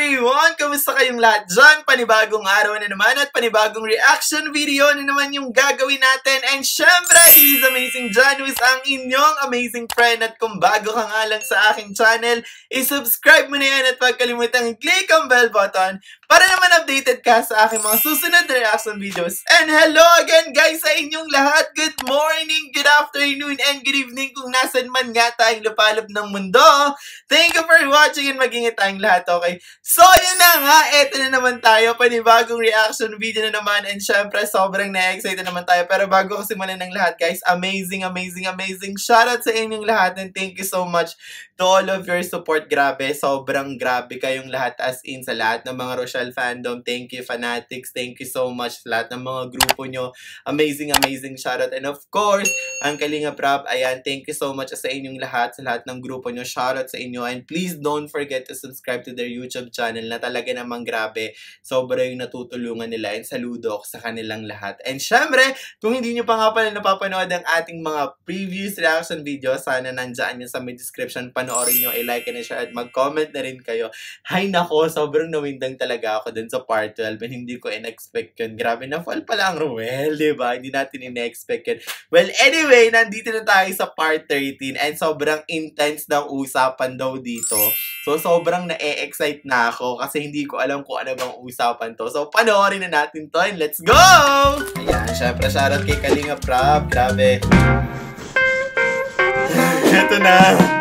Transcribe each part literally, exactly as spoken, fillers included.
everyone! Kamusta kayong lahat dyan? Panibagong araw na naman at panibagong reaction video na naman yung gagawin natin. And syempre, this is Amazing Janus, ang inyong amazing friend. At kung bago ka nga lang sa aking channel, i-subscribe mo na yan at huwag kalimutang i-click ang bell button para naman updated ka sa aking mga susunod na reaction videos. And hello again guys sa inyong lahat. Good morning, good afternoon, and good evening kung nasan man nga tayong lupalop ng mundo. Thank you for watching and mag-ingat tayong lahat, okay? So, yun na nga. Eto na naman tayo. Panibagong reaction video na naman. And syempre, sobrang na-excited naman tayo. Pero bago ko simulan ng lahat, guys, amazing, amazing, amazing. Shoutout sa inyong lahat and thank you so much to all of your support. Grabe, sobrang grabe kayong lahat as in sa lahat ng mga Rochelle fandom. Thank you, fanatics. Thank you so much sa lahat ng mga grupo nyo. Amazing, amazing shoutout. And of course, ang Kalinga Prab, ayan, thank you so much sa inyong lahat, sa lahat ng grupo nyo. Shoutout sa inyo. And please don't forget to subscribe to their YouTube channel na talaga namang grabe. Sobra yung natutulungan nila. And saludo ako sa kanilang lahat. And syempre, kung hindi nyo pa nga pala napapanood ang ating mga previous reaction videos, sana nandyan yun sa may description. Panoorin nyo, i-like and i-share at mag-comment na rin kayo. Hay nako, sobrang nawindang talaga ako dun sa part twelve and hindi ko in-expect yun. Grabe na fall pala ang Roel, diba? Hindi natin in-expect yun. Well, anyway, nandito na tayo sa part thirteen and sobrang intense ng usapan daw dito. So, sobrang na-e-excite na ako kasi hindi ko alam kung ano bang usapan to. So, panoorin na natin to and let's go! Ayan, syempre, shoutout kay Kalinga Prab. Grabe. Ito na.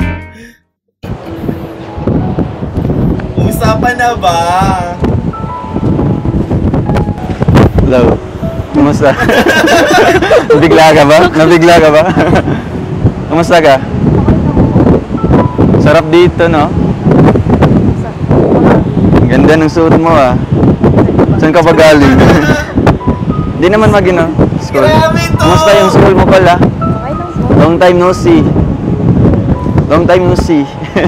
Usapan na ba? Hello. Kumusta? Nabigla ka ba? Nabigla ka ba? Kumusta ka? Sarap dito, no? Ang ganda ng suot mo, ah. Saan ka ba galing? Di naman mag-ino. School. Kumusta yung school mo pala? Long time no see. Long time no see.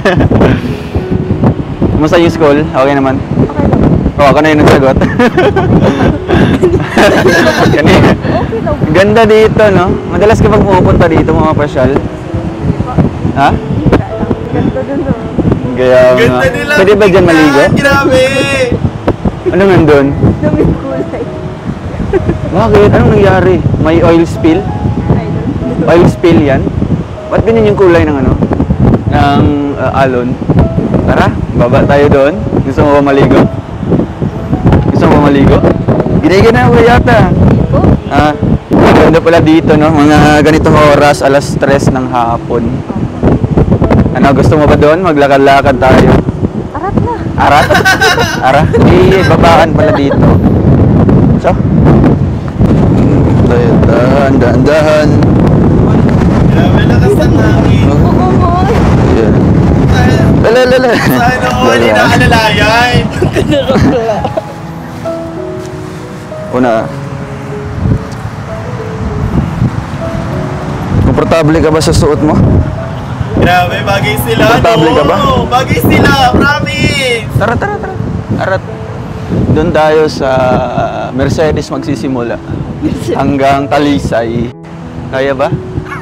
Kumusta yung school? Okay naman? Oo, ako na yung nagsagot. Kanina. Ganda dito, no? Madalas ka bang pumupunta dito, mga pasyal? Ha? Ganda dun, no? Kaya nga. Ganda nila. Pwede ba dyan maligo? Grabe! Ano nandun? Daming kulay. Bakit? Anong nangyari? May oil spill? Oil spill yan? Ba't ganyan yung kulay ng ano? Ng uh, alon? Tara, baba tayo doon. Gusto mo ba maligo? Gusto mo ba maligo? Giniginawa yata. Ah, ganda pala dito, no? Mga ganitong oras, alas tres ng hapon. Ano, gusto mo ba doon? Maglakad-lakad tayo. Arat na. Arat? Arat? Eh, babaan pala dito. So? Dahan, dahan, dahan. Grabe, lakas ng hangin. Oo, boy. Yeah. Lala, lala. Sana all, inaalalayan. Una. Komportable ka ba sa suot mo? Grabe, bagay sila. Komportable ka ba? Bagay sila, promise. Tara, tara, tara. Arat. Doon tayo sa Mercedes magsisimula. Hanggang Talisay. Kaya ba?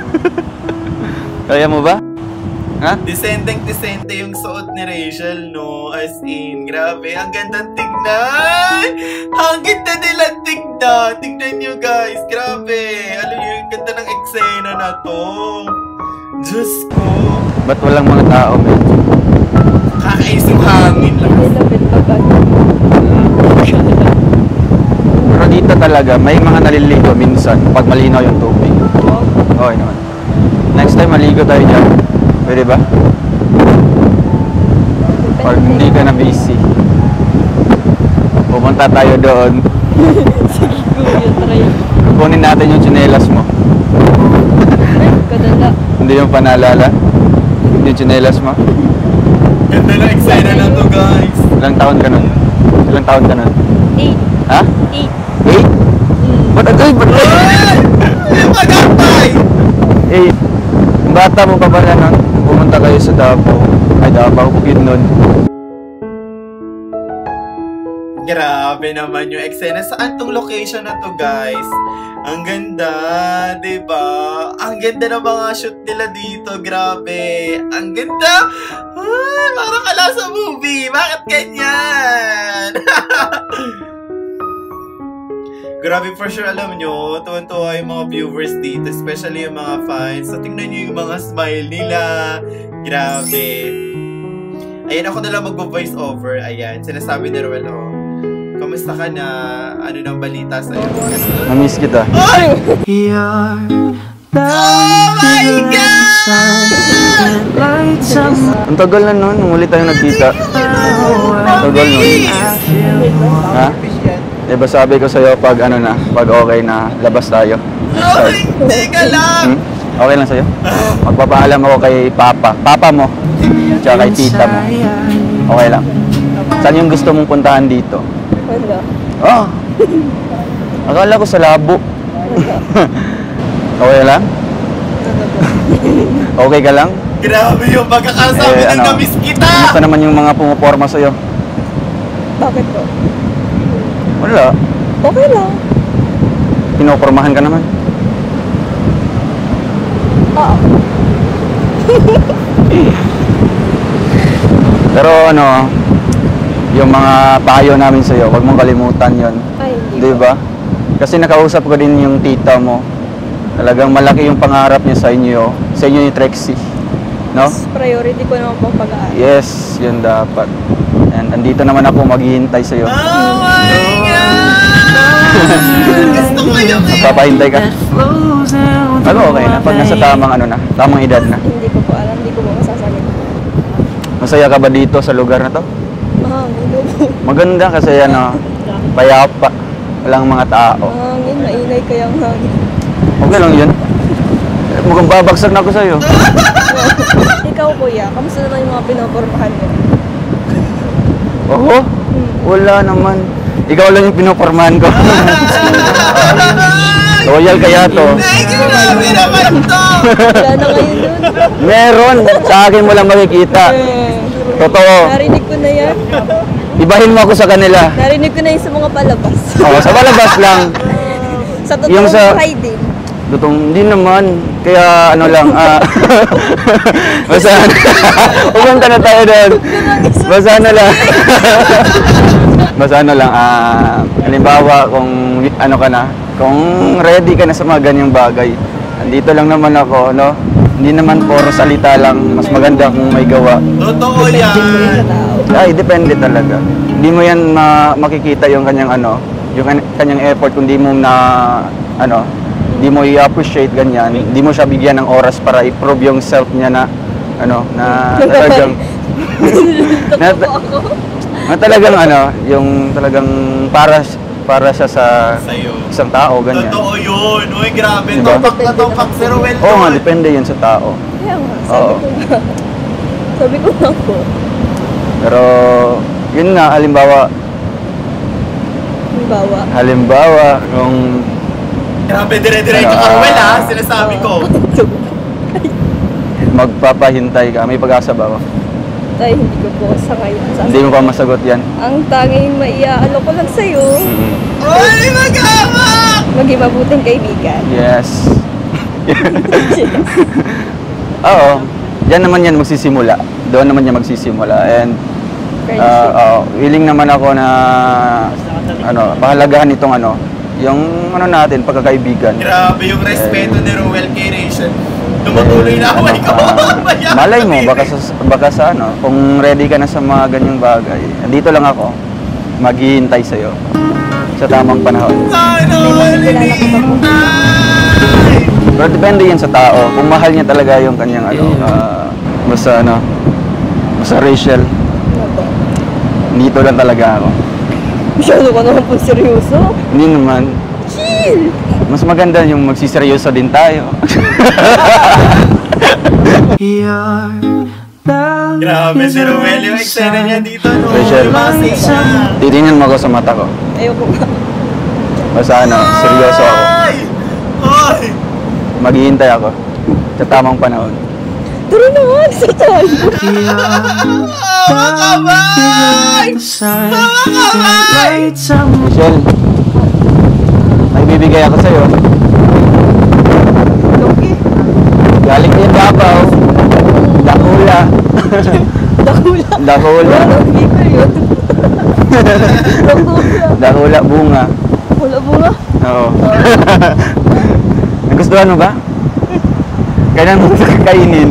Kaya mo ba? Ha? Desenteng-desente yung suot ni Reychelle, no? As in, grabe. Ang gandang tignan! Ang ganda nilang tignan! Tignan nyo, guys. Grabe. Alam nyo, yung ganda ng eksena na to. Diyos ko. Ba't walang mga tao, man? Kakais yung hangin lang. Lapit pa ba? Pero dito talaga, may mga naliligo minsan pag malinaw yung tubig. Okay naman. Next time, maligo tayo dyan. Pwede ba? Or hindi ka na busy. Pupunta tayo doon. Sige, kuya, try. Kukunin natin yung tsinelas mo. Kadala. Hindi yung panalala. Yung tsinelas mo. Ganda ng eksena na to, guys. Ilang taon ka nun? Ilang taon ka nun? Eight. Ha? Eight. Eight? Ba't agay? Ba't agay? Yung magantay! Eight. Ang bata mo pa pala nun? Pumunta kayo sa Davao. Ay, Davao, Bukid nun. Grabe naman yung eksena. Saan tong location na to, guys? Ang ganda, diba? Ang ganda ng mga shoot nila dito. Grabe. Ang ganda. Ay, parang kala sa movie. Bakit ganyan? Grabe, for sure, alam nyo, tuwan-tuwa yung mga viewers dito, especially yung mga fans. So, tingnan nyo yung mga smile nila. Grabe. Ayan, ako na lang mag-voice over. Ayan, sinasabi ni Roel, oh, kamusta ka na? Ano nang balita sa'yo? Namiss kita. Ay! Oh my God! Ang tagal na nun, nung ulit tayo nagkita. Ang tagal nun. Ha? Diba sabi ko sa'yo pag ano na, pag okay na, labas tayo. Oh, hindi ka lang! Hmm? Okay lang sa'yo? Magpapaalam ako kay Papa. Papa mo. Tsaka kay Tita mo. Okay lang. Saan yung gusto mong puntahan dito? Wala. Oh! Akala ko sa labo. Okay lang? Okay ka lang? Grabe yung pagkakasabi Eh, ng ano, Namis kita! Kumusta naman yung mga pumuporma sa'yo? Bakit po? Wala. Okay lang. Pinopormahan ka naman. Oo. Pero ano, yung mga payo namin sa'yo, huwag mong kalimutan yon. Ay, hindi Di ba? Kasi nakausap ko din yung tita mo. Talagang malaki yung pangarap niya sa inyo. Sa inyo ni Trexie. No? Mas priority ko naman pong pag-aaral. Yes, yun dapat. And andito naman ako maghihintay sa'yo. Oh my God! Gusto ko yung Magpapahintay ka? Ano, okay na. Pag nasa tamang ano na, tamang edad na. Hindi ko po alam. Hindi ko po masasabi. Masaya ka ba dito sa lugar na to? Mahangin po. Maganda kasi ano, payapa. Walang mga tao. Mahangin. Maingay kayang hangin. Okay lang yun. Eh, mukhang babagsak na ako sa'yo. Ikaw, kuya. Kamusta naman yung mga pinopormahan mo? Oo? Wala naman. Ikaw lang yung pinopormahan ko. Royal kaya to. Ay, grabe naman to! Wala na ngayon nun. Meron. Sa akin mo lang makikita. Eh, Totoo. narinig ko na yan. Ibahin mo ako sa kanila. Narinig ko na yun sa mga palabas. Oo, sa palabas lang. Sa totoong Yung sa- buhay din. Totoo, hindi naman. Kaya ano lang, ah... basta... Pupunta na tayo doon. Basta ano lang. Basta ano lang, ah... halimbawa, kung ano ka na, kung ready ka na sa mga ganyang bagay, andito lang naman ako, no? Hindi naman puro salita lang. Mas maganda kung may gawa. Totoo yan! Ay, depende talaga. Hindi mo yan ma makikita yung kanyang ano, yung kan- kanyang effort kung di mo na, ano, hindi mo i-appreciate ganyan, hindi mo siya bigyan ng oras para i-prove yung self niya na, ano, na talagang, na, na talagang ano, yung talagang para, para siya sa Sa'yo. isang tao, ganyan. Totoo yun! Uy, grabe. Diba? Topak na topak si Roel. Oo nga, depende yun sa tao. Kaya nga, sabi Oo. ko nga. Sabi ko nga po. Pero, yun nga, halimbawa, Halimbawa. halimbawa, kung Grabe, dire-diretso ka, Ano, Roel, ha? ah, Sinasabi ko. magpapahintay ka, may pag-asa ba ako? Tay, hindi ko po sa ngayon. Hindi mo pa masagot yan. Ang tanging maiaalo ko lang sa'yo, Mm. Uy, mag-amak! maging mabuting kaibigan. Yes. Oo. Diyan naman yan magsisimula. Doon naman yan magsisimula. And uh, Friendship. uh, willing naman ako na ano, pahalagahan itong ano, yung ano natin, pagkakaibigan. Grabe yung respeto ni Roel kay Reychelle. Tumatuloy na away ko. Ah, malay mo, baka sa, baka sa ano, kung ready ka na sa mga ganyang bagay, andito lang ako, maghihintay sa'yo sa tamang panahon. Sana malinintay! Pero depende yan sa tao, kung mahal niya talaga yung kanyang ano, ah, basta ano, basta Reychelle, Ano ba? dito lang talaga ako. Masyado ka naman po seryoso. Hindi naman. Chill! Mas maganda yung magsiseryoso din tayo. Grabe si Roel yung eksena niya dito, no? Reychelle. Yung mga scenes niya. Titingnan mo ako sa mata ko. Ayoko nga. Basta ano, seryoso ako. Ay! Ay! Maghihintay ako sa tamang panahon. Tara naman sa tayo. Mga kamay! Mga kamay! Rochelle, may bibigay ako sa'yo. Okay. Galing ko yung Davao. Dakula. Dakula. Dakula. Hindi ko yun. Dakula. Dakula bunga. Wala bunga. Oo. Nagustuhan mo ba? Kailan mo kainin?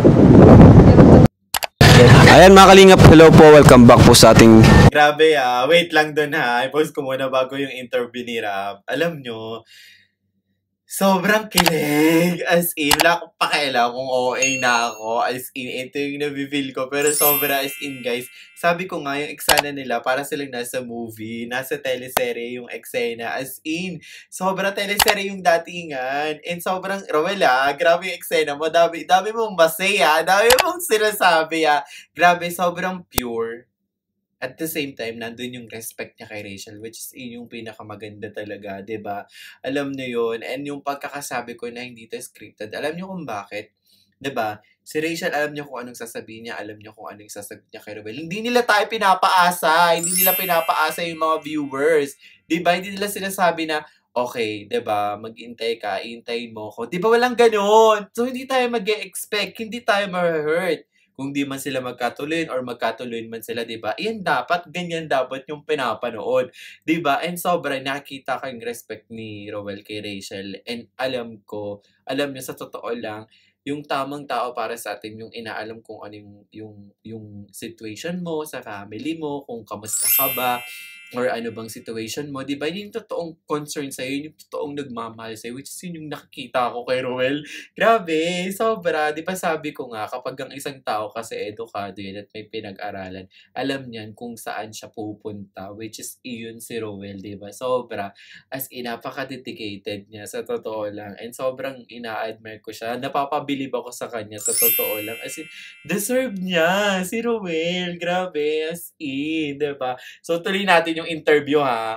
Ayan mga kalingap, hello po, welcome back po sa ating... Grabe ah, wait lang dun ha. I-post ko muna bago yung interview ni Rab. Alam nyo, sobrang kilig. As in, wala akong pakialam kung O A na ako. As in, ito yung nabifeel ko. Pero sobra as in, guys. Sabi ko nga, yung eksena nila, para silang nasa movie, nasa teleserye yung eksena. As in, sobra teleserye yung datingan. And sobrang, Roel ah, grabe yung eksena mo. Dami, dami mong masaya. Dami mong sinasabi ah. Grabe, sobrang pure. At the same time, nandun yung respect niya kay Reychelle, which is yun yung pinakamaganda talaga, 'di ba? Alam niyo yun, and yung pagkakasabi ko na hindi to scripted, alam niyo kung bakit? 'Di ba? Si Reychelle, alam niyo kung anong sasabihin niya, alam niyo kung anong sasagot niya kay Roel. Hindi nila tayo pinapaasa, hindi nila pinapaasa yung mga viewers. 'Di ba? Hindi nila sinasabi na, okay, 'di ba? Mag-intay ka, iintayin mo ko. 'Di ba walang ganoon? So hindi tayo mag-expect, hindi tayo ma-hurt. Kung di man sila magkatuloy or magkatuloy man sila, di ba? Iyan dapat, ganyan dapat yung pinapanood. Di ba? And sobrang nakita ko yung respect ni Roel kay Reychelle. And alam ko, alam niya sa totoo lang, yung tamang tao para sa atin, yung inaalam kung ano yung, yung, yung situation mo, sa family mo, kung kamusta ka ba, or ano bang situation mo, di ba? Yun yung totoong concern sa'yo, yun yung totoong nagmamahal sa'yo, which is yun yung nakikita ko kay Roel. Grabe, sobra. Di ba sabi ko nga, kapag ang isang tao kasi edukado yun at may pinag-aralan, alam niyan kung saan siya pupunta, which is iyon si Roel, di ba? Sobra. As in, napaka-dedicated niya, sa totoo lang. And sobrang ina-admire ko siya. Napapabilib ako sa kanya, sa totoo lang. As in, deserve niya, si Roel. Grabe, as in, di ba? So, tuloy natin yung interview ha.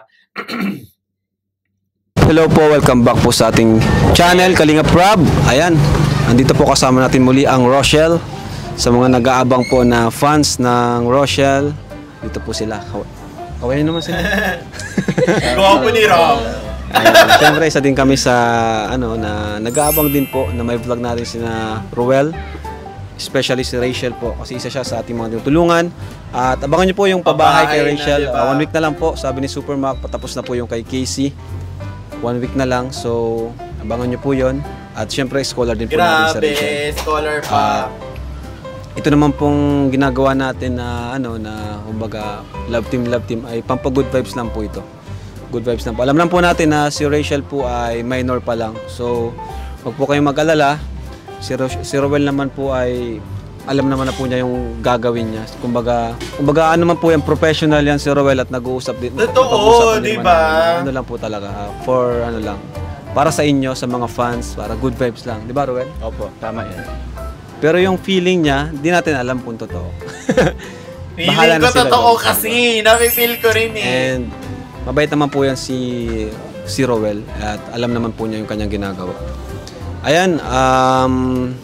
Hello po, welcome back po sa ating channel, Kalingap Rab. Ayan, andito po kasama natin muli ang Rochelle. Sa mga nag-aabang po na fans ng Rochelle, dito po sila. Kawain naman sila. Gwapo ni Rob. Ayan, siyempre isa din kami sa ano na nag-aabang din po na may vlog natin sina Roel. Especially si Reychelle po kasi isa siya sa ating mga tinutulungan. At abangan niyo po yung pabahay, pabahay kay Reychelle. Na, diba? uh, one week na lang po, sabi ni Supermark, patapos na po yung kay Casey. One week na lang, so abangan niyo po yon. At syempre scholar din po natin sa Reychelle. Grabe, scholar pa. Uh, ito naman pong ginagawa natin na ano na kumbaga love team love team ay pampa good vibes lang po ito. Good vibes lang po. Alam lang po natin na si Reychelle po ay minor pa lang. So wag po kayong mag-alala. Si, Ro si Roel naman po ay alam naman na po niya yung gagawin niya. Kumbaga, kumbaga ano man po yung professional yan si Roel at nag-uusap din. Totoo, di ba? Ano lang po talaga, uh, for ano lang, para sa inyo, sa mga fans, para good vibes lang. Di ba, Roel? Opo, tama yan. Pero yung feeling niya, di natin alam kung totoo. Feeling ko totoo kasi, nafe-feel ko rin eh. And mabait naman po yan si, si Roel at alam naman po niya yung kanyang ginagawa. Ayan, um,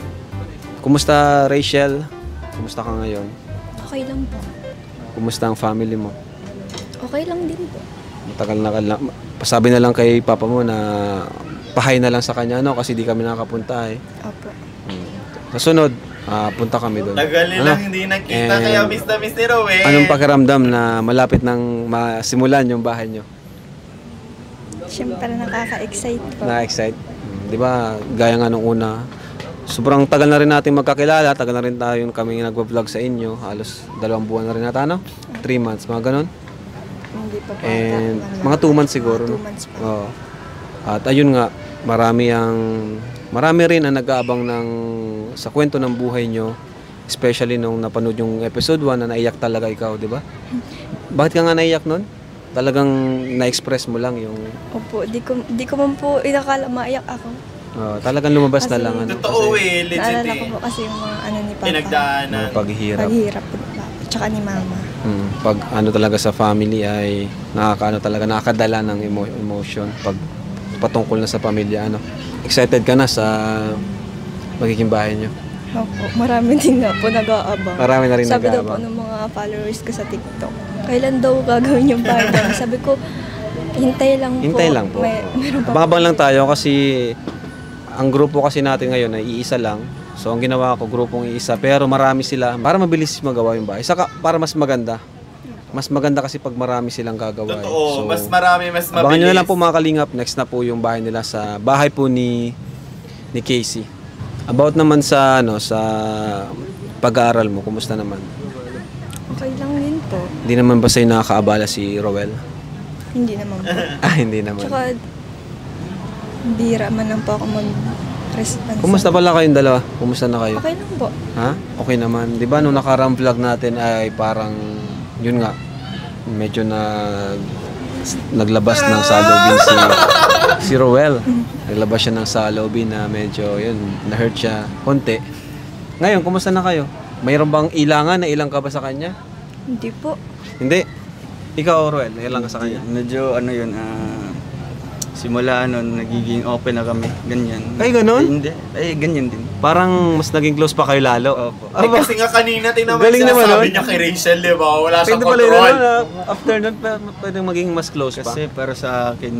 kumusta Reychelle? Kumusta ka ngayon? Okay lang po. Kumusta ang family mo? Okay lang din po. Matagal na ka lang. Pasabi na lang kay papa mo na pahay na lang sa kanya, no? Kasi di kami nakapunta eh. Opo. Hmm. Sa sunod, uh, punta kami doon. Tagal ano? lang hindi nakita, and kaya miss na miss ni Roel. Anong pakiramdam na malapit nang masimulan yung bahay nyo? Siyempre nakaka-excite po. Na-excite? Di ba, gaya nga nung una, sobrang tagal na rin natin magkakilala, tagal na rin tayo kami nagwa-vlog sa inyo, halos dalawang buwan na rin nata, no? Three months, mga ganun. Hindi pa po. And mga two months siguro, no? Two months pa. Oo. At ayun nga, marami ang, marami rin ang nag-aabang ng, sa kwento ng buhay nyo, especially nung napanood yung episode one na naiyak talaga ikaw, di ba? Bakit ka nga naiyak nun? Talagang na-express mo lang yung... Opo, di ko, di ko man po inakala maiyak ako. Uh, talagang lumabas kasi, na lang. Ano, totoo eh, legit eh. Naalala ko po kasi yung mga ano ni Papa. Pinagdaanan. Paghihirap. Paghihirap po ni Papa. Tsaka ni Mama. Hmm, pag ano talaga sa family ay nakakaano talaga, nakakadala ng emo emotion. Pag patungkol na sa pamilya, ano. Excited ka na sa magiging bahay nyo? Opo, marami din nga po nag-aabang. Marami na rin Sabi daw po nag-aabang. ng mga followers ko sa TikTok, kailan daw gagawin yung part one? Sabi ko, hintay lang po. Hintay lang po. May, meron pa Abang-abang lang tayo kasi ang grupo kasi natin ngayon ay iisa lang. So ang ginawa ko, grupong iisa. Pero marami sila para mabilis magawa yung bahay. Saka para mas maganda. Mas maganda kasi pag marami silang gagawa. Totoo, So, mas marami, mas mabilis. abangan nyo na lang po mga kalingap. Next na po yung bahay nila sa bahay po ni ni Casey. About naman sa ano sa pag-aaral mo, kumusta naman? okay lang din po. Hindi naman ba sa'yo nakakaabala si Roel? Hindi naman po. Ah, hindi naman. Tsaka, bira man lang po ako mag-response. Kumusta pala kayong dalawa? Kumusta na kayo? Okay lang po. Ha? Okay naman. 'Di ba nung nakarang vlog natin ay parang yun nga, medyo na naglabas ng salobin si si Roel. Naglabas siya ng salobin na medyo yun, na-hurt siya konti. Ngayon, kumusta na kayo? Mayroon bang ilangan? Na ilang ka ba sa kanya? Hindi po. Hindi. Ikaw, Roel, nailang ka sa kanya? Medyo ano yun, ah, simula nun, nagiging open na kami, ganyan. Ay, ganun? Ay, hindi, ay, ganyan din. Parang mas naging close pa kayo lalo. Opo. Eh, kasi nga kanina, tingnan mo Galing yung naman sinasabi nun. niya kay Reychelle, di ba? Wala siyang Pwede pala yun, control. ano, na, after nun, pa- pwedeng maging mas close pa. Kasi para sa akin,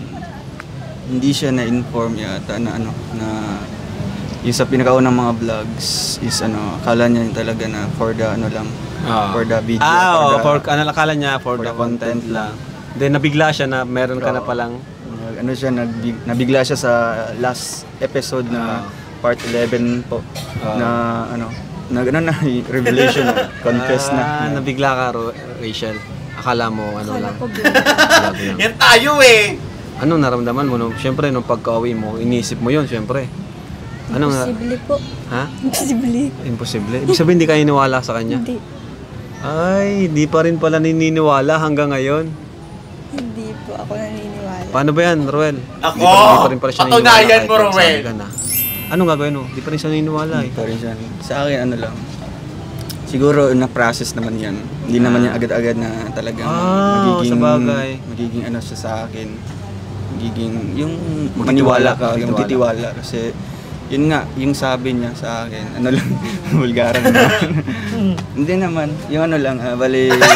hindi siya na-inform yata na ano, na yung sa pinakaunang mga vlogs is ano, akala niya yung talaga na for the ano lang, Ah. for the video, Ah, oo, the- for, ano, akala niya, for, for the the content content lang. Then, nabigla siya na meron ka na Oo. palang. Nag- ano siya, nagbig, nabigla siya sa last episode na part eleven po, Ah. na ano, nag ano na, revelation na, confess na. Ah, nabigla ka, Ro- Rachel. Akala mo, ano Akala lang. ko vlog. Vlog lang. Yan tayo eh. Anong naramdaman mo? No? Siyempre, nung pagka-uwi mo, inisip mo yun, siyempre. Anong na- Imposible po. Ha? Imposible. Imposible. Ibig sabihin, hindi ka iniwala sa kanya? Hindi. Ay, di pa rin pala nininiwala hanggang ngayon. Hindi po ako naniniwala. Paano ba yan, Roel? Ako? Di pa, di pa rin pala siya Patunayan naniniwala kahit mo, nagsabi Roel. ka na. Anong gagawin mo? Di pa rin siya naniniwala eh. Pa rin siya. Sa akin, ano lang, siguro na-process naman yan. Hindi naman yan agad-agad na talagang Ah, magiging, sabagay. magiging ano siya sa akin. Magiging, yung Magtitiwala, maniwala ka, yung magtitiwala. magtitiwala. Kasi, yun nga, yung sabi niya sa akin, ano lang, vulgaran naman. Hindi naman, yung ano lang, ah, bali, ano,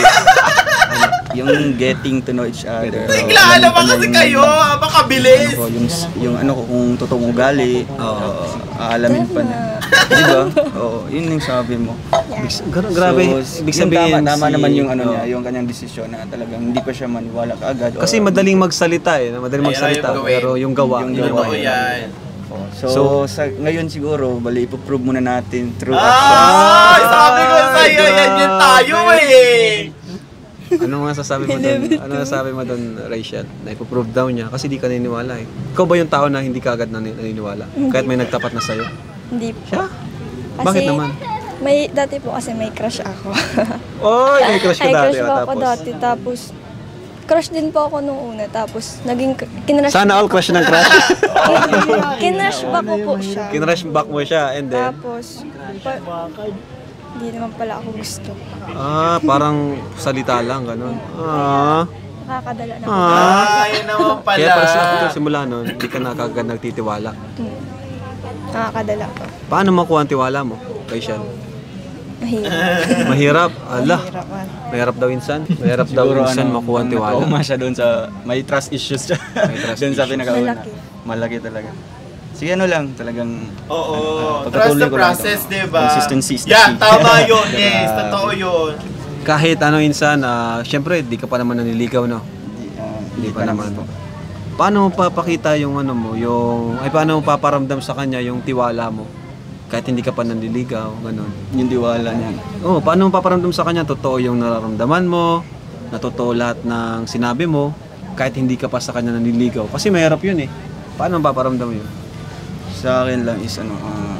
yung getting to know each other. Biglaan Alam naman pa niya kasi yung- kayo. Makabilis. Ano ko, yung, yung ano ko, kung totoong ugali, oo, aalamin pa niya. Di ba? Oo, yun yung sabi mo. Gra- grabe. So, Ibig yung sabihin, tama, tama si- naman yung ano Oo. niya, yung kanyang desisyon na talagang hindi pa siya maniwala kaagad. Kasi madaling magsalita eh. Madaling Ayaw magsalita. yung gawin. Pero yung gawa, Yung yun yung Totoo mahirap. yan. So, So- sa, ngayon siguro, bali, ipoprove muna natin through Ay, action. sabi ko sa'yo, yan yan tayo eh. Ano nga sasabi mo doon? Ano nga sasabi mo doon, Rachel? Na ipoprove daw niya kasi di ka naniniwala eh. Ikaw ba yung tao na hindi ka agad nani- naniniwala? Kahit may nagtapat na sa'yo? Hindi po. Siya? Kasi, Bakit naman? May, dati po kasi may crush ako. Oy, may crush ka Ay, dati. crush ah, po ako tapos. dati. Tapos, crush din po ako nung una. Tapos, naging, kinrush Sana all crush ng crush. kinrush ba ko po siya. Kinrush back mo siya and then, Tapos, pa- hindi naman pala ako gusto. ah, parang salita lang, ganun. Ah. Nakakadala na ako. Ah. Ah, yan naman pala. Kaya para sa after simula nun, hindi ka na kagad nagtitiwala. Hmm. Nakakadala ko. Paano makuha ang tiwala mo, Rachel? Mahirap. Mahirap? Ala. Mahirap man. Mahirap daw insan. Mahirap daw insan makuha ang tiwala. Nakauma siya doon sa, may trust issues siya. May trust doon sa issues. pinakauna. Malaki. Malaki talaga. Sige, ano lang, talagang Oo. Ah, Trust pagpatuloy the ko lang process, ito. di ba? Consistency is the Yeah, key. tama yun. Yes, Grabe. totoo yun. Kahit ano insan, ah, syempre, di ka pa naman naniligaw, no? Hindi, ah, Hindi pa naman. Paano mo papakita yung ano mo, yung, ay paano mo paparamdam sa kanya yung tiwala mo? Kahit hindi ka pa nanliligaw, ganun. Yung diwala niya. Oo, paano mo paparamdam sa kanya totoo yung nararamdaman mo, na totoo lahat ng sinabi mo, kahit hindi ka pa sa kanya nanliligaw. Kasi mahirap yun eh. Paano mo paparamdam yun? Sa akin lang is ano, ah,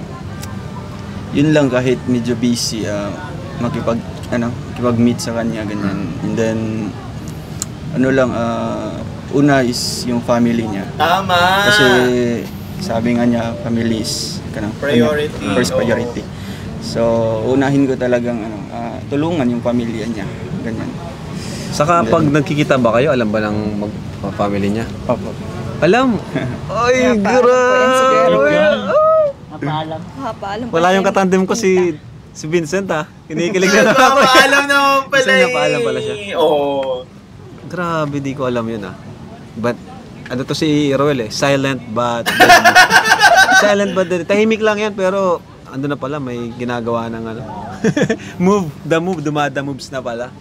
yun lang kahit medyo busy, ah, makipag, ano, makipag-meet sa kanya, ganyan. And then, ano lang, ah, una is yung family niya. Tama. Kasi sabi nga niya, family is kanang, Priority. kanya, first priority. So, unahin ko talagang ano, ah, tulungan yung pamilya niya, ganyan. Saka pag nagkikita ba kayo, alam ba ng mag mga family niya? Opo. Alam! Ay, Kaya paano po yan siguro? grabe! Papaalam. Papaalam. Wala yung katandem ko si si Vincent ha. Kinikilig na naman ako. Paalam naman pala Gusto niya paalam pala siya. Oo. Grabe, di ko alam yun ah. But, ano to si Roel eh, silent but silent but tahimik lang yan pero ando na pala may ginagawa ng ano. Move, the move, dumada moves na pala.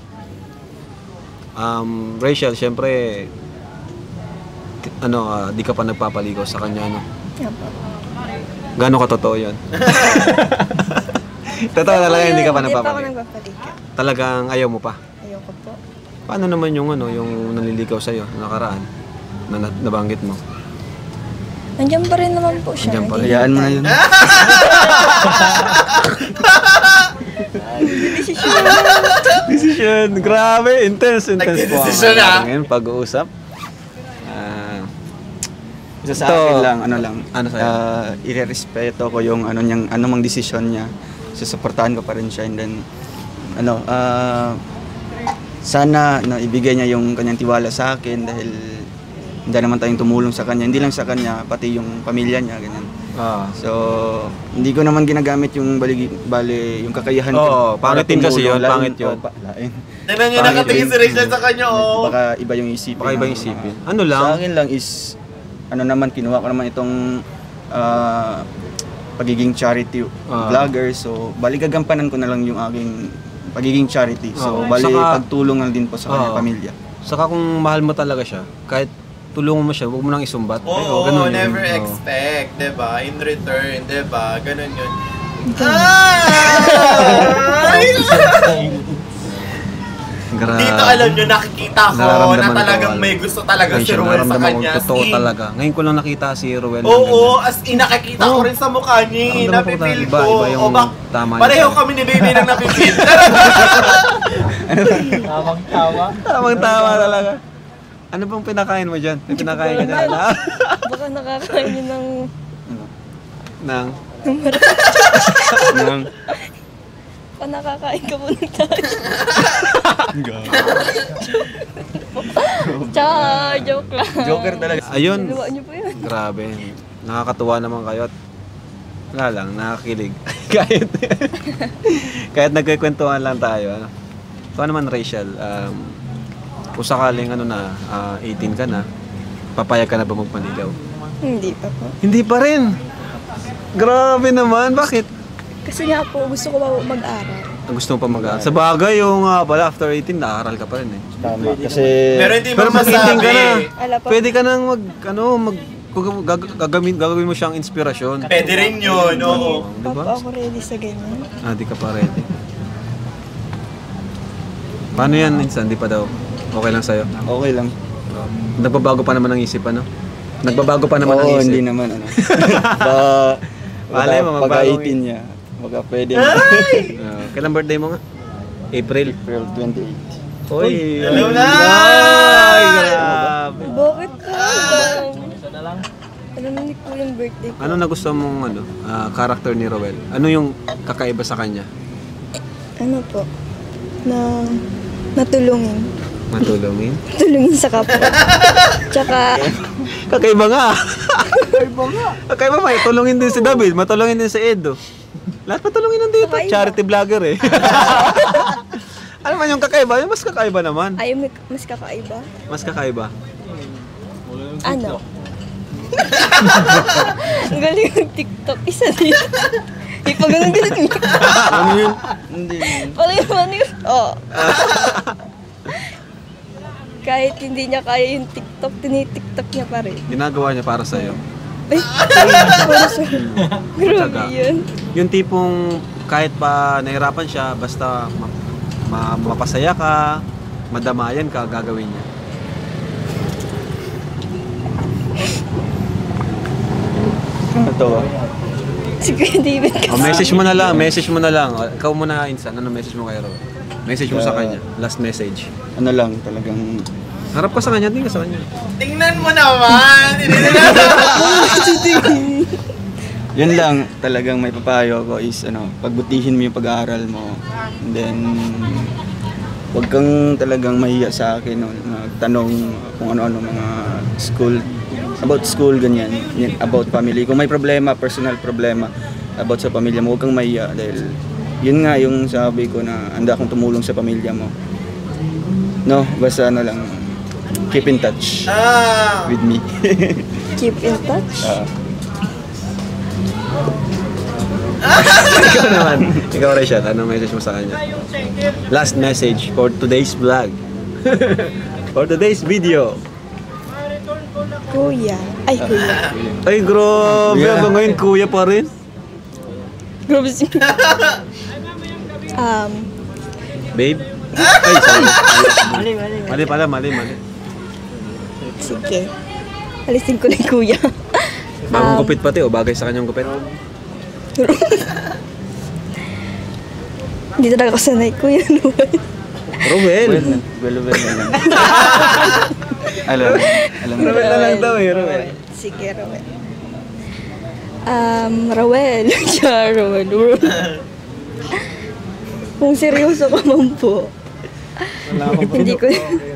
Um, Reychelle, syempre ano, uh, di ka pa nagpapaligaw sa kanya ano. Yan po. Gano'n ka totoo yun? Totoo talaga hindi ka pa Hindi pa ako nagpapaligaw. nagpapaligaw. Talagang ayaw mo pa. Ayoko po. Paano naman yung ano, yung nanliligaw sa'yo, nakaraan, na na- nabanggit mo? Nandiyan pa rin naman po siya. Nandiyan pa rin. Hindi Hayaan mo na yun. Desisyon. Decision, grabe, intense, intense po. Nagdedesisyon na. Ngayon, pag-uusap. Ah, Isa sa Ito, akin lang, ano lang, ano sa'yo? ah, irerespeto ko yung ano niyang, ano mang desisyon niya. Susuportahan ko pa rin siya and then, ano, ah, sana na ibigay niya yung kanyang tiwala sa akin dahil hindi naman tayong tumulong sa kanya. Hindi lang sa kanya, pati yung pamilya niya, ganyan. ah. So, hindi ko naman ginagamit yung bali, bali yung kakayahan Oo, ko. para pangit din kasi tumulong. yun, Lain- pangit yun. oh, pa- lain. Tignan nyo, Pangit nakatingin yun. si Reychelle sa kanya, oh. Baka iba yung isipin. Baka iba yung ng- isipin. Ano Sa lang, akin lang is, ano naman, kinuha ko naman itong ah, pagiging charity Ah. vlogger. So, bali gagampanan ko na lang yung aking pagiging charity. So, Oo. bali Saka- pagtulong lang din po sa kanyang Oo. pamilya. saka kung mahal mo talaga siya, kahit tulungan mo siya, huwag mo nang isumbat. Oo, Ayun, ganun yun. never Oo. expect, diba? In return, diba? Ganun yun. Ah! Grabe. Dito alam nyo, nakikita ko na Nararamdaman ko, talagang alam. may gusto talaga si Reychelle, Roel sa nararamdaman kanya. ko, totoo As in, talaga. Ngayon ko lang nakita si Roel. ng Oo, ganyan. as in nakikita ko Oo. rin sa mukha niya. eh. Nararamdaman ko Napipil talaga. ko. Iba- iba yung O bak, tama niya. pareho kami ni Baby nang napipil. Tamang tawa. Tamang tawa talaga. Ano bang pinakain mo dyan? May pinakain ka dyan? Ha? Baka nakakain yun ng... Nang? Nang, Baka nakakain ka po ng tayo. Tsaka, joke lang. joker talaga. Ayun. Ginawa niyo po yun. Grabe. Nakakatuwa naman kayo at wala lang, nakakilig. kahit kahit nagkikwentuhan lang tayo. Ano? Ito naman, Reychelle, um, kung sakaling ano na, ah, eighteen ka na, papayag ka na ba magpaligaw? Hindi pa po. Hindi pa rin. Grabe naman. Bakit? Kasi nga po, gusto ko pa po mag-aral. Gusto mo pa mag-aaral? Sa bagay, yung uh, pala after eighteen, naaral ka pa rin eh. Tama. Kasi, Pero hindi mo Pero mag eighteen ka na. masabi. Ala pa. Pwede ka nang mag, ano, mag, gag- gag- gagawin, gagawin mo siyang inspirasyon. Pwede rin yun, oo. Di Pa po ba? ako ready sa ganyan. Ah, di ka pa ready. Paano yan, minsan? Di pa daw. Okay lang sa'yo? okay lang. Nagbabago pa naman ang isip, ano? Nagbabago pa naman ang Oo, isip. hindi naman, ano. Ba, Malay mo, pagka magbagong- eighteen niya, baka pwede. Ah, kailan birthday mo nga? April. April twenty-eight. Uy! alam na! Ay, grabe. Bakit po? Isa na lang. Alam mo ni po yung birthday ko. Ano nagustuhan mong ano, ah, character ni Roel? Ano yung kakaiba sa kanya? Ano po? Na natulungin. Matulungin? Tulungin sa kapwa. Tsaka, Kakaiba nga. Kakaiba nga. Kakaiba pa. Tulungin din si David. Matulungin din si Edo. Lahat patulungin nandito. Kakaiba. Charity vlogger eh. Ano man yung kakaiba? Yung mas kakaiba naman. ayaw may- mas kakaiba. Mas kakaiba. Ano? Ang galing ng TikTok. Isa dito. Di pa ganun ganun. Ano yun? Hindi. Pala yung ano yun. Oh. Kahit hindi niya kaya yung TikTok, tinitiktok niya pa rin. Ginagawa niya para sa'yo. Ay, para sa... Grabe Tsaka, yun. yung tipong kahit pa nahirapan siya, basta ma- ma- mapasaya ka, madamayan ka, gagawin niya. Ito ba? Si Kuya David kasi. O, message mo na lang, message mo na lang. O, ikaw muna, Insan. Ano message mo kay Ro? Message mo sa kanya. Last message. Ano lang, talagang Harap ka sa kanya, tingin ka sa kanya. Tingnan mo naman! yun lang, talagang may papayo ko is ano, pagbutihin mo yung pag-aaral mo. And then, huwag kang talagang mahiya sa akin, no, magtanong kung ano-ano mga school about school, ganyan. Yan, about family. Kung may problema, personal problema, about sa pamilya mo, huwag kang mahiya. Dahil yun nga yung sabi ko na handa akong tumulong sa pamilya mo. No, basta ano lang, keep in touch Ah! with me. Keep in touch. Ah. Ikaw naman. Ikaw, Reychelle, anong message mo sa kanya? Last message for today's vlog. For today's video. Kuya. Ay, kuya. Ay, grabe. Yeah. Hanggang ngayon, kuya pa rin. Grabe si... um, Babe? Ay, sorry. Mali, mali. Mali pala, mali, mali. sige. Alisin ko na yung kuya. Bagong Um, gupit pati o bagay sa kanyang gupit? Hindi talaga ako sanay, kuya. Roel. Well, well, well, well, lang. alam, alam mo. Roel na lang daw eh, Roel. Sige, Roel. Um, Roel. Siya, Roel. Roel. Kung seryoso ka man po. Hindi ko...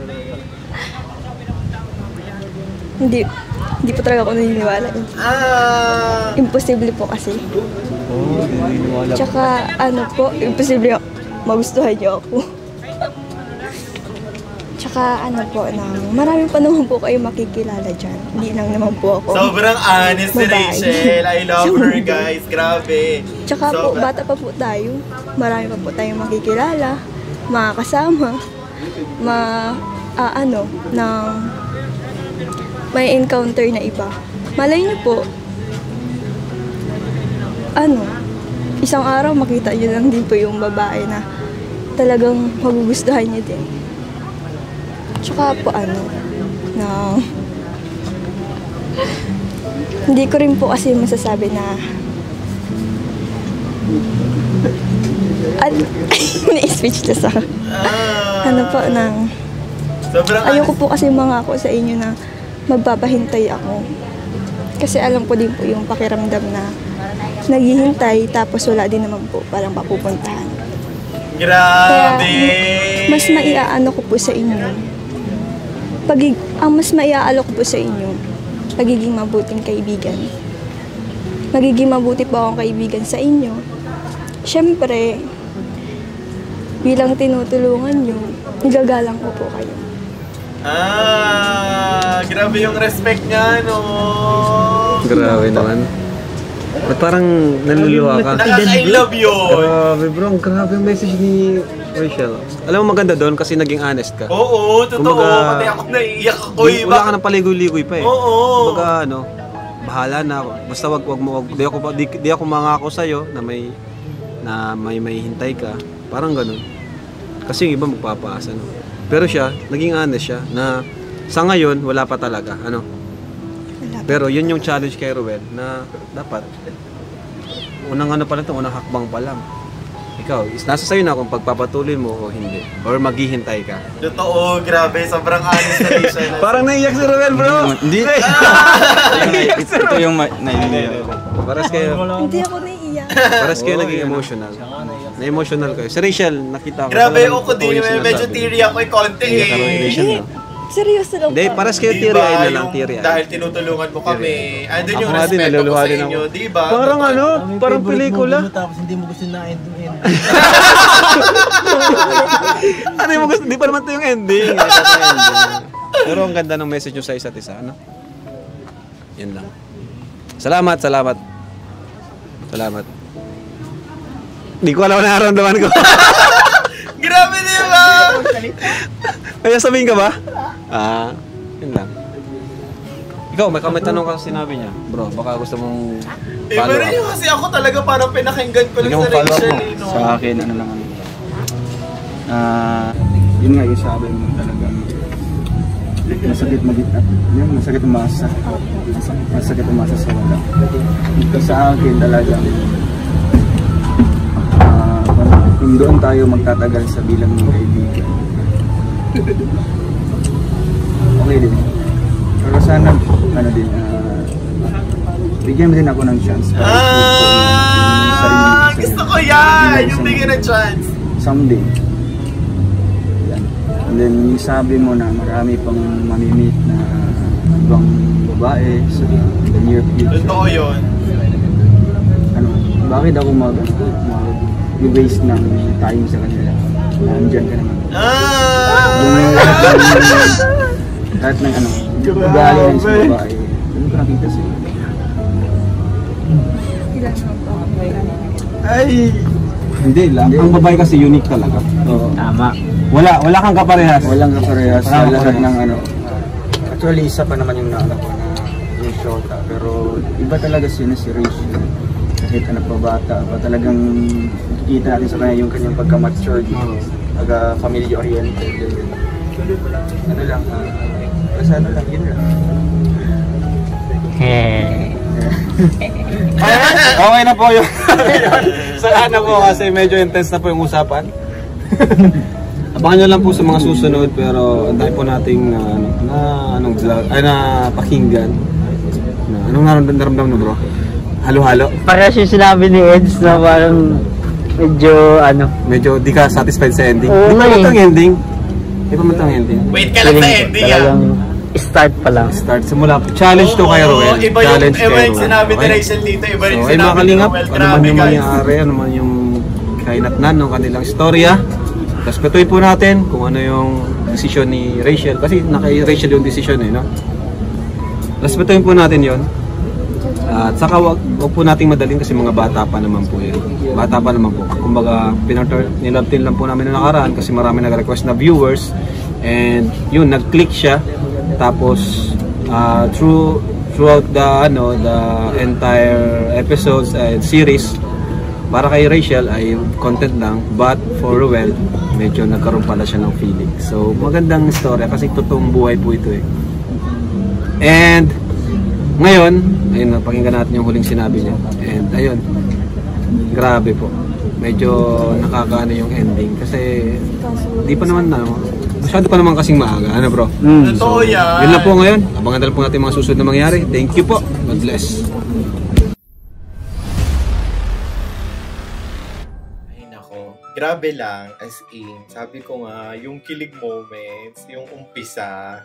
Hindi... Hindi po talaga ako naniniwala. Ah! Imposible po kasi. Oh, naniniwala. Tsaka ano po, imposible magustuhan niyo ako. Tsaka ano po, na marami pa naman po kayo makikilala dyan. Hindi lang naman po ako. Sobrang honest si Babae. Reychelle. I love her, guys. Grabe. Tsaka po, Sobra. bata pa po tayo. Marami pa po tayong makikilala, makakasama, ma, ah, ano, ng may encounter na iba. Malay niyo po, ano, isang araw makita niyo lang din po yung babae na talagang magugustuhan niyo din. Tsaka po ano, na hindi ko rin po kasi masasabi na at na-speechless ako. Ah. Ano po, nang Sobrang ayoko po kasi mangako sa inyo na magpapahintay ako. Kasi alam ko din po yung pakiramdam na naghihintay tapos wala din naman po parang papupuntahan. Grabe! Kaya mas maiaano ko po sa inyo. Pagig ang mas maiaalo ko po sa inyo, pagiging mabuting kaibigan. Magiging mabuti po akong kaibigan sa inyo. Siyempre, bilang tinutulungan nyo, nagagalang ko po kayo. Ah, grabe yung respect niya, no? Grabe naman. Ba't parang naluluha ka? Nakaka-I love yun. Grabe bro, ang grabe yung message ni Reychelle. Alam mo maganda doon kasi naging honest ka. Oo, totoo. Kumbaga, Pati ako naiiyak ako. Di, eh. wala ka ng paligoy-ligoy pa eh. Oo. Kumbaga ano, bahala na ako. Basta wag wag mo wag, di ako di, di ako mangako sa iyo na may na may may hintay ka. Parang ganoon. Kasi yung iba magpapaasa no. Pero siya, naging honest siya na sa ngayon wala pa talaga, ano. Pero yun yung challenge kay Roel na dapat unang ano pa lang to, unang hakbang pa lang. Ikaw, is nasa sa'yo na kung pagpapatuloy mo o hindi. Or maghihintay ka. Totoo, grabe. Sobrang honest na Reychelle. Parang naiyak si Roel, bro! Hindi. ito, ito yung ma- naiiyak. Paras kayo, Hindi ako naiiyak. paras kayo naging emotional. Na-emotional kayo. Si Reychelle, nakita ko. Grabe talagang ako din. totoo yung Medyo sinasabi. teary ako eh. Konti Iyak ka rin, eh. Reychelle, no? Seryoso lang Hindi, po. paras kayo Diba, teary eye na lang, yung teary eye. dahil tinutulungan mo kami. Andun yung Ako nga din, respeto ko naluluha sa din inyo, ako. diba? Parang ano, parang pelikula. Tapos hindi mo gusto na end-to-end. Ano yung gusto? Di pa naman ito yung ending. Ito yung ending. Pero ang ganda ng message nyo sa isa't isa, ano? Yan lang. Salamat, salamat. Salamat. Di ko alam na naramdaman ko. Grabe, diba? Kaya sabihin ka ba? Ah, yun lang. Ikaw, may may tanong ka sa sinabi niya. Bro, baka gusto mong Eh, follow pero up. yun kasi ako talaga parang pinakinggan ko lang Sige mo, sa follow up Reychelle mo. eh, no? Sa akin, ano lang ano. Ah, yun nga yung sabi mo talaga. Masakit mag-ita. Yun, masakit umasa. Masakit umasa sa wala. Ito sa akin talaga. Ah, kung doon tayo magtatagal sa bilang ng kaibigan. Okay din. Pero sana, ano din, ah, bigyan mo din ako ng chance. Kahit Ah, yung sarili- gusto ko sarili- yan! sarili- Yung bigyan ng chance. Someday. Yan. And then, yung sabi mo na marami pang mamimit na ibang babae sa the near future. Totoo yun. Ano, bakit ako mag, mag waste ng time sa kanila? Nandiyan ka naman. Ah! Yung lahat ng, lahat ng ano, ugali ng sa babae. Ano ko nakita sa'yo? Ay! Hindi lang. Ang babae kasi unique talaga. Oo. Tama. Wala, wala kang kaparehas. Walang kaparehas sa Walang lahat kaparehas. ng ano. Actually, isa pa naman yung naano ko na yung shota. Pero iba talaga siya na si Reychelle. Kahit anak pa bata pa, talagang nakikita natin sa kanya yung kanyang pagka-matured. Pagka-family oriented. Ano lang, uh, basta ano lang, yun lang. Okay na po yun. Saan na po kasi medyo intense na po yung usapan. Abangan nyo lang po sa mga susunod, pero ang dami po nating uh, na anong vlog, ay na pakinggan. Na, anong naramdam, naramdam na bro? Halo-halo? Parehas yung sinabi ni Eds na parang medyo ano. Medyo di ka satisfied sa ending. Oo Di pa nga eh. matang ending. Di pa matang ending. Wait ka lang sa Feeling ko ending ah. talagang start pa lang. Start simula po. Challenge to kay Roel. Iba yung, Challenge iba kay yung Roel. sinabi ni Okay? Reychelle dito. Iba yung So, ay mga sinabi ni kalingap, Roel. ano man Grabe yung guys. mangyari, ano man yung kainatnan ng kanilang istorya. Tapos patuloy po natin kung ano yung desisyon ni Reychelle. Kasi naka-Reychelle yung desisyon eh, no? Tapos patuloy po natin yon. At saka wag, wag po nating madalin kasi mga bata pa naman po eh. Bata pa naman po. Kumbaga, nilabtin lang po namin na nakaraan kasi marami nag-request na viewers. And yun, nag-click siya. Tapos, uh, through, throughout the, ano, the entire episodes and series, para kay Reychelle ay content lang. But for Roel, medyo nagkaroon pala siya ng feeling. So, magandang istorya kasi totoong buhay po ito eh. And, ngayon, ayun, pakinggan natin yung huling sinabi niya. And ayun, grabe po. Medyo nakakaano yung ending kasi di pa naman na, masyado pa naman kasing maaga. Ano bro? Mm. Totoo yan. Yun lang po ngayon. Abangan na lang po natin mga susunod na mangyari. Thank you po. God bless. Ay nako, grabe lang as in. Sabi ko nga, yung kilig moments, yung umpisa,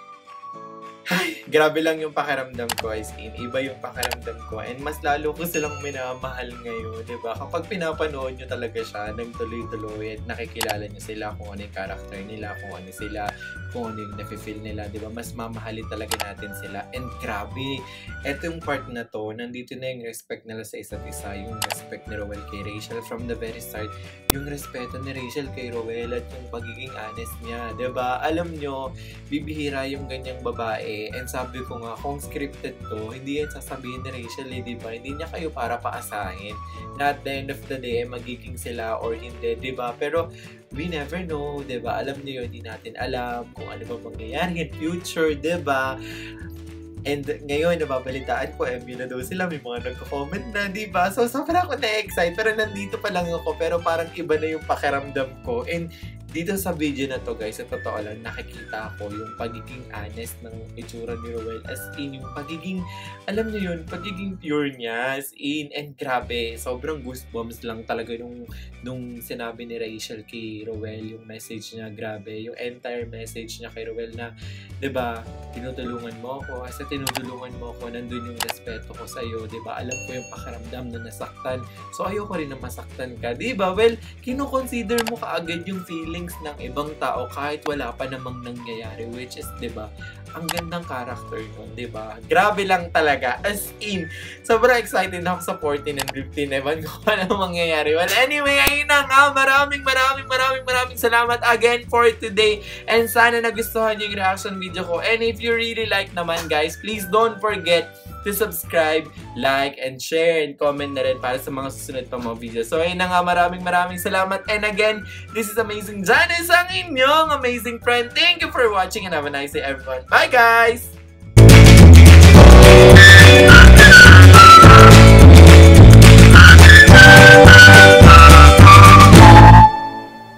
ay, grabe lang yung pakiramdam ko as in. Iba yung pakiramdam ko. And mas lalo ko silang minamahal ngayon, diba? Kapag pinapanood nyo talaga siya, nagtuloy-tuloy at nakikilala nyo sila kung ano yung character nila, kung ano sila, kung ano yung nafe-feel nila, diba? Mas mamahalin talaga natin sila. And grabe, eto yung part na to, nandito na yung respect nila sa isa't isa, yung respect ni Roel kay Reychelle from the very start, yung respeto ni Reychelle kay Roel at yung pagiging honest niya, diba? Alam nyo, bibihira yung ganyang babae. And sabi ko nga, kung scripted to, hindi yan sasabihin ni Reychelle, eh, diba? Hindi niya kayo para paasahin. Na at the end of the day, magiging sila or hindi, diba? Pero, we never know, diba? Alam niyo yun, hindi natin alam kung ano ba mangyayari in future, diba? And ngayon, nababalitaan ko, M U na daw sila, may mga nagko-comment na, diba? So, sobrang ako na-excite, pero nandito pa lang ako, pero parang iba na yung pakiramdam ko. And dito sa video na to guys, sa totoo lang, nakikita ko yung pagiging honest ng itsura ni Roel, as in, yung pagiging, alam niyo yun, pagiging pure niya, as in, and grabe, sobrang goosebumps lang talaga nung, nung sinabi ni Reychelle kay Roel, yung message niya, grabe, yung entire message niya kay Roel na, diba, tinutulungan mo ako, as tinutulungan mo ako, nandun yung respeto ko sa'yo, diba, alam ko yung pakiramdam na nasaktan, so ayoko rin na masaktan ka, diba, well, kino-consider mo kaagad yung feeling ng ibang tao kahit wala pa namang nangyayari, which is, diba, ang gandang character nun, diba? Grabe lang talaga, as in, sobrang excited ako sa fourteen and fifteen, ewan ko pa na mangyayari. Well, anyway, ayun na nga, maraming, maraming, maraming, maraming salamat again for today, and sana nagustuhan yung reaction video ko, and if you really like naman guys, please don't forget to subscribe, like, and share, and comment na rin para sa mga susunod pa mga videos. So, ayun na nga, maraming maraming salamat. And again, this is Amazing Janice, ang inyong amazing friend. Thank you for watching and have a nice day, everyone. Bye, guys!